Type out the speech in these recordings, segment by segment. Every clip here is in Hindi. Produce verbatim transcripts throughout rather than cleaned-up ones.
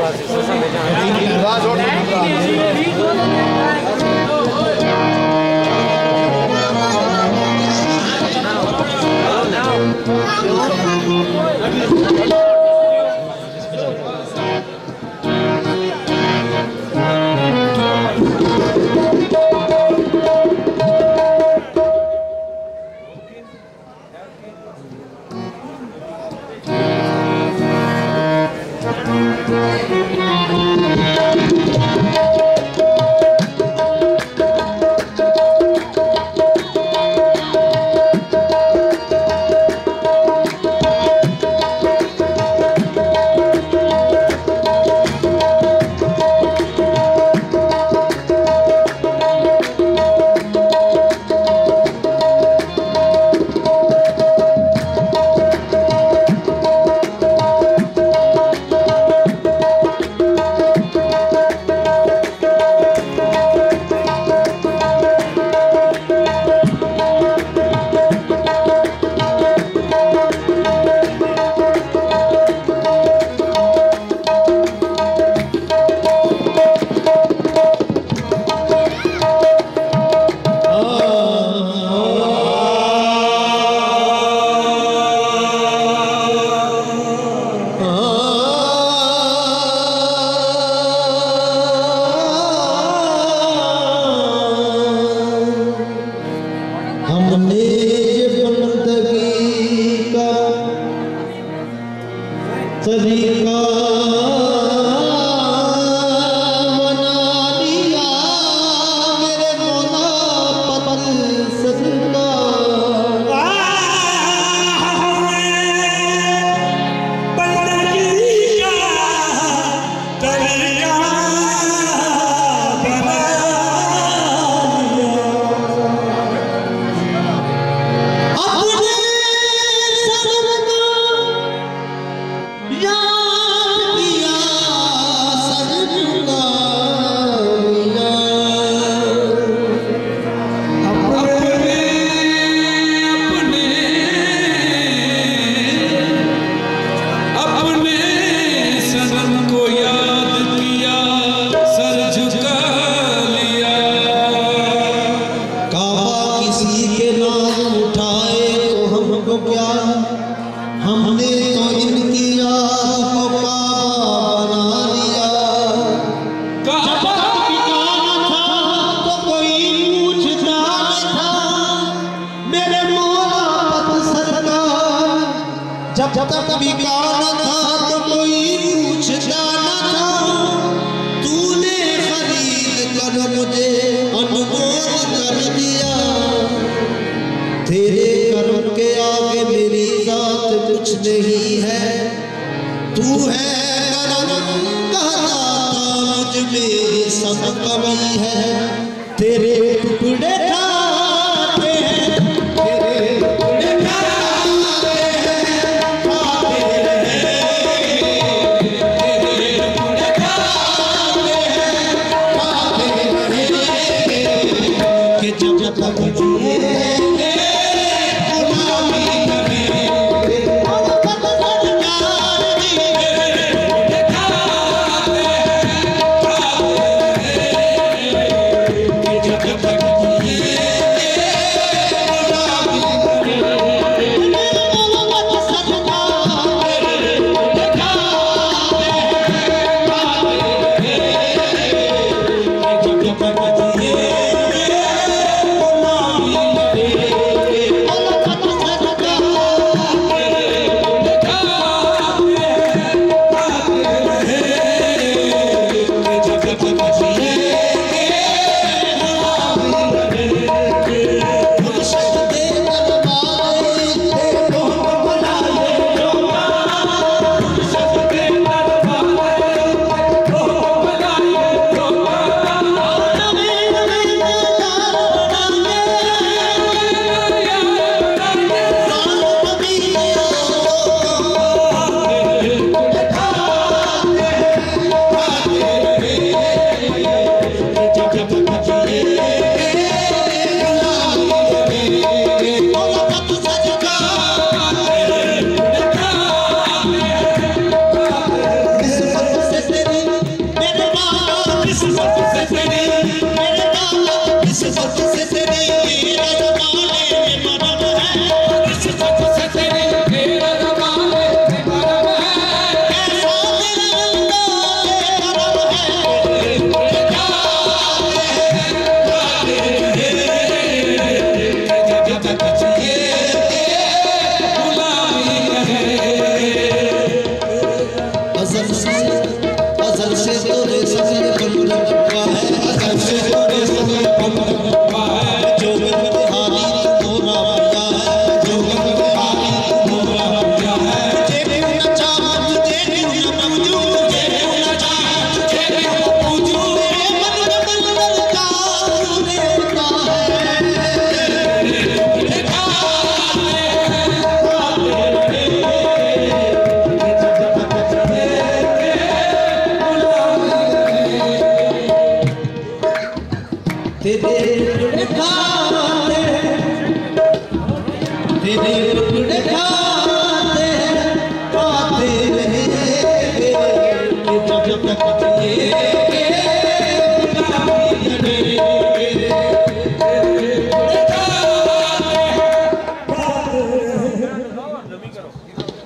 जब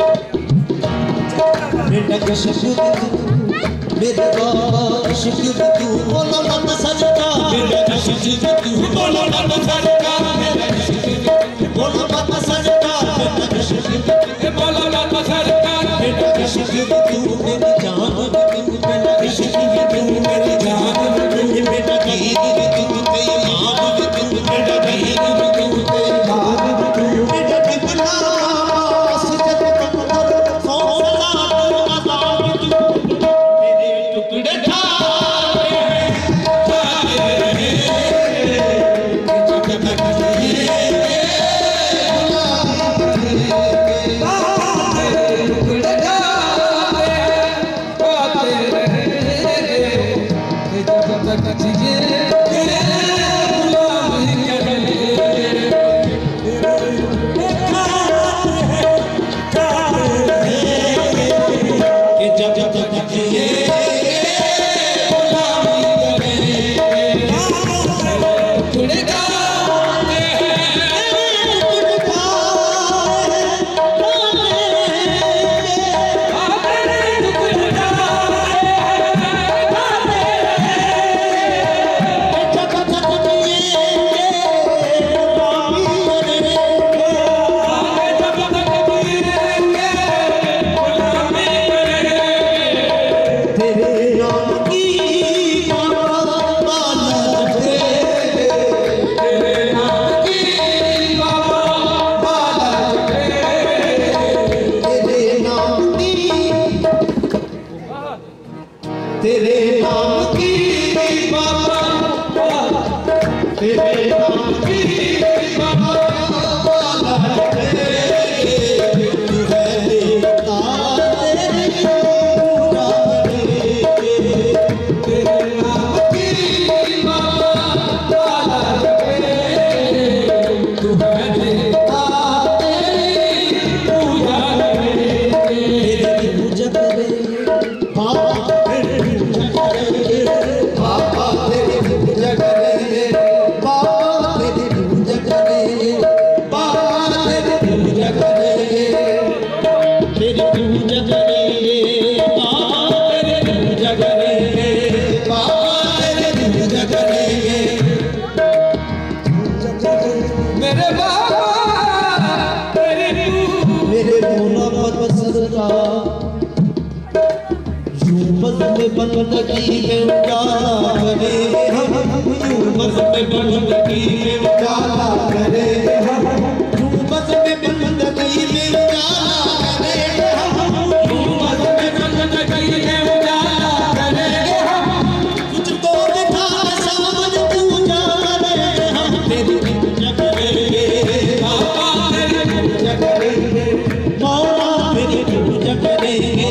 बेटा का शुक्र मेरे बाबा शुक्र तू बोलो मत सजदा बेटा का शुक्र तू बोलो मत सजदा मेरा शुक्र बोलो मत सजदा बेटा का शुक्र बोलो मत सजदा बेटा का शुक्र तू मेरी जान बेटा का शुक्र तू मेरी जान बेटा की तू तेरी मां तू बेटा की तू तेरी मां तू बेटा कितना सिजद कंदर सोला तू आजाद तू मेरे टुकड़े ठाए ठाए जब तक बंदगी में उजाला करे हम बस में बंदगी में उजाला करे हम बस में बंदगी में उजाला करे हम बस में बंदगी में उजाला करे हम तुझको बिठा सावन तू जाने हम तेरी पूजा करेंगे बाबा तेरी पूजा करेंगे मौला तेरी पूजा करेंगे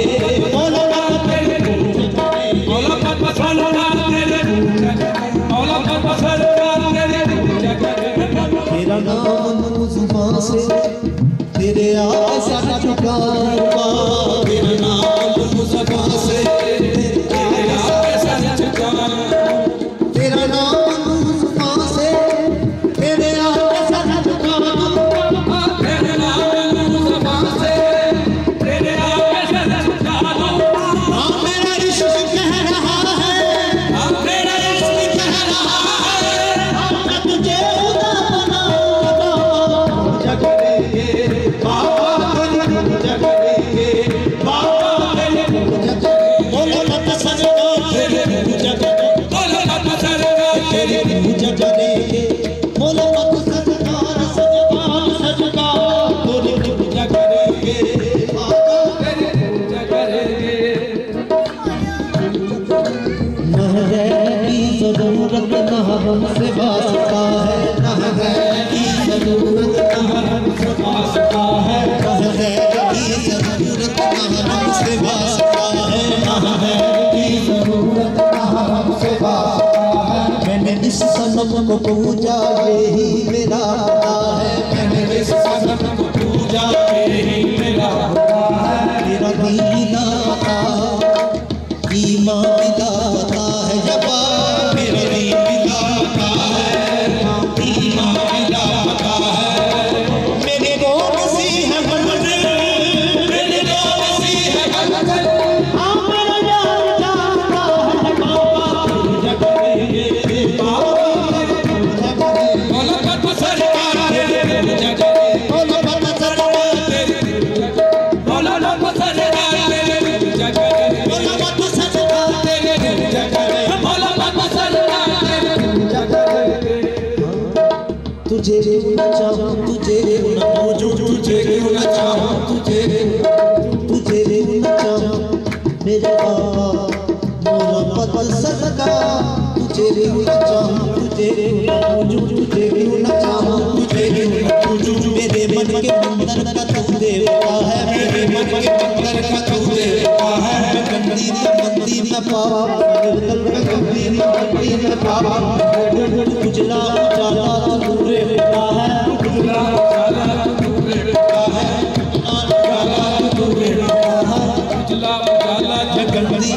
तेरा नाम जुबान से तेरे आगे सर झुकाऊंगा तेरा नाम जुबान से तेरे आगे सर झुकाऊंगा तेरा नाम जुबान से तेरे आगे सर झुकाऊंगा तेरा नाम जुबान से तेरे आगे सर झुकाऊंगा हाँ मेरा इश्क कह रहा है हाँ मेरा इश्क कह रहा है हाँ मैं तुझे हमसे वास्ता है नहर की जरूरत हमसे वास्ता है नहर की जरूरत हमसे वास्ता है नहर की जरूरत हमसे वास्ता है मैंने इस सनम को पूजा यही मेरा खुदा है मैंने इस सनम को पूजा यही मेरा खुदा है मेरा दीना पता ईमान पिता है जबा मेरा दीना ईमान पिता है मेरे को किसी है मंदिर मेरे मन के मंदिर का तू देवता है। गंदी मंदी में पावा गंदी मंदी में पावा उजला उजाला तू नूरे होता है। उजला उजाला तू नूरे होता है। उजाला तू नूरे होता है। उजला उजाला गंदी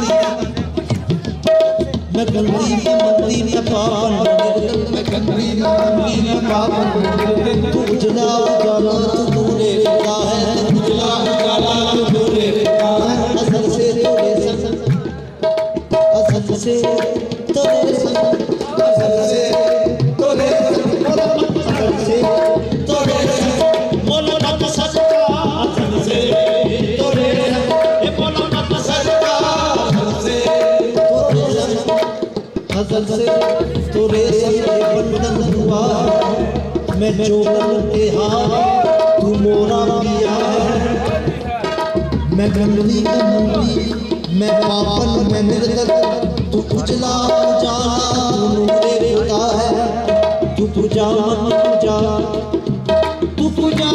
मैं गंदी मंदी में पावन मैं गंदी मंदी में पावन तू उजला उजाला तू नूरे होता है। उजला उजाला तू नूरे होता है। असल से तोरे संग असल से तोरे संग असल से तोरे संग असल से तोरे संग बोलो मत सजदा असल से तोरे संग ये बोलो मत सजदा असल से तोरे संग असल से तोरे संग बंधन हुआ मैं जोगन के हाथ तू मोरा पिया है। मैं गंदी का मुंडी मैं पापन मैं निर्गत तू उजला उजाला तू नूरे होता है। तू पूजा मन पूजा तू पूजा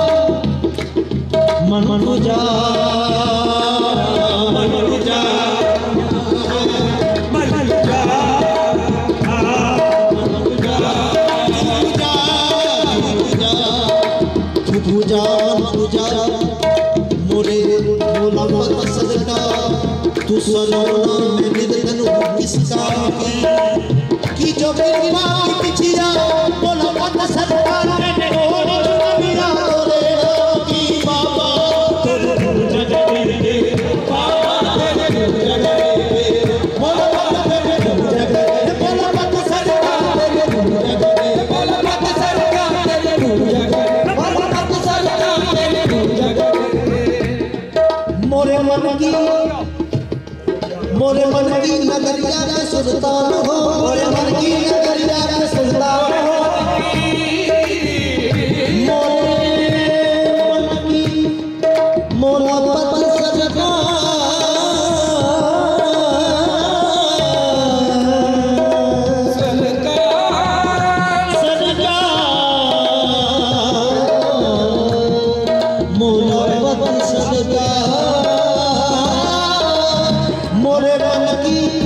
मन पूजा मन पूजा मन पूजा तू पूजा पूजा मोरे बोला मत सदका तू सलोना में निधन किसका की की जो मेरी माँ पिछिया बोला मत सदका मैंने होने चुनिया तोरे की बाबा तेरे जगह दे बाबा तेरे जगह दे बोला मत तेरे जगह बोला मत सदका तेरे जगह बोला मत सदका तेरे जगह मोरे मन की मोरे मन की नगरिया के सुल्तान हो। मोरे मन की नगरिया के सुल्तान हो। मोरे मन की मोला पत सजदा सजदा सजदा मोला पत सजदा मोरे मन की